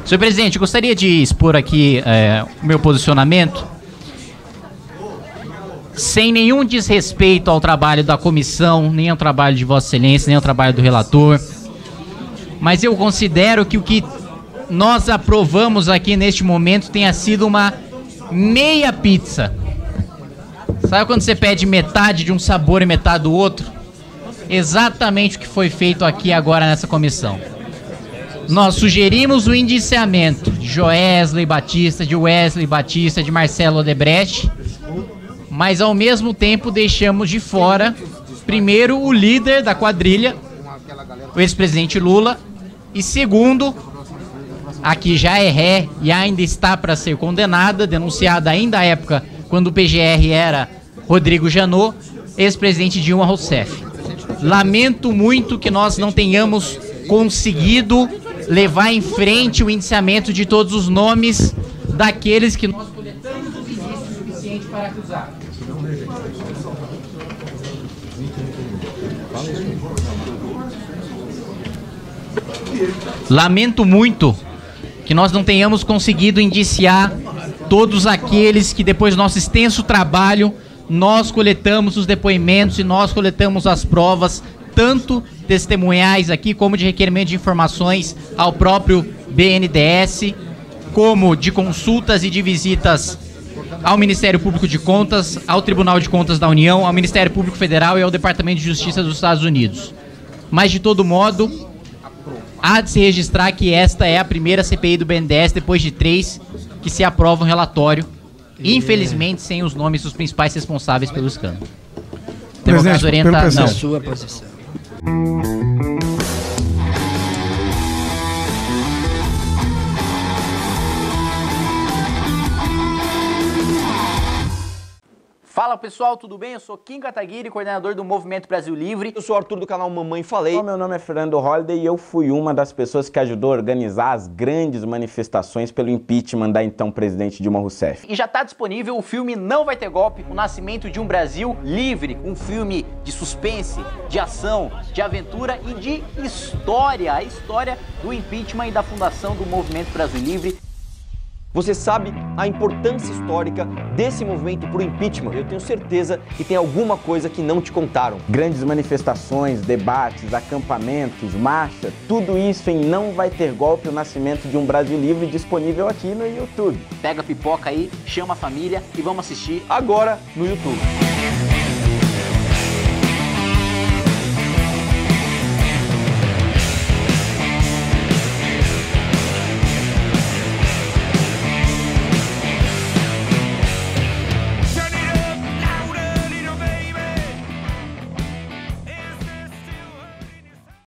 Senhor presidente, eu gostaria de expor aqui o meu posicionamento, sem nenhum desrespeito ao trabalho da comissão, nem ao trabalho de Vossa Excelência, nem ao trabalho do relator. Mas eu considero que o que nós aprovamos aqui neste momento tenha sido uma meia pizza. Sabe quando você pede metade de um sabor e metade do outro? Exatamente o que foi feito aqui agora nessa comissão. Nós sugerimos o indiciamento de Joesley Batista, de Wesley Batista, de Marcelo Odebrecht, mas ao mesmo tempo deixamos de fora, primeiro, o líder da quadrilha, o ex-presidente Lula, e segundo, a que já é ré e ainda está para ser condenada, denunciada ainda à época quando o PGR era Rodrigo Janot, ex-presidente Dilma Rousseff. Lamento muito que nós não tenhamos conseguido levar em frente o indiciamento de todos os nomes daqueles que nós coletamos os indícios suficientes para acusar. Lamento muito que nós não tenhamos conseguido indiciar todos aqueles que, depois do nosso extenso trabalho, nós coletamos os depoimentos e nós coletamos as provas, tanto testemunhais aqui, como de requerimento de informações ao próprio BNDES, como de consultas e de visitas ao Ministério Público de Contas, ao Tribunal de Contas da União, ao Ministério Público Federal e ao Departamento de Justiça dos Estados Unidos. Mas, de todo modo, há de se registrar que esta é a primeira CPI do BNDES, depois de 3, que se aprova um relatório, infelizmente sem os nomes dos principais responsáveis pelo escândalo. Democracia orienta não. Sua posição. Fala pessoal, tudo bem? Eu sou Kim Kataguiri, coordenador do Movimento Brasil Livre. Eu sou o Arthur do canal Mamãe Falei. Meu nome é Fernando Holliday e eu fui uma das pessoas que ajudou a organizar as grandes manifestações pelo impeachment da então presidente Dilma Rousseff. E já está disponível o filme Não Vai Ter Golpe, o nascimento de um Brasil livre. Um filme de suspense, de ação, de aventura e de história. A história do impeachment e da fundação do Movimento Brasil Livre. Você sabe a importância histórica desse movimento pro impeachment? Eu tenho certeza que tem alguma coisa que não te contaram. Grandes manifestações, debates, acampamentos, marcha, tudo isso em Não Vai Ter Golpe, o nascimento de um Brasil livre, disponível aqui no YouTube. Pega a pipoca aí, chama a família e vamos assistir agora no YouTube.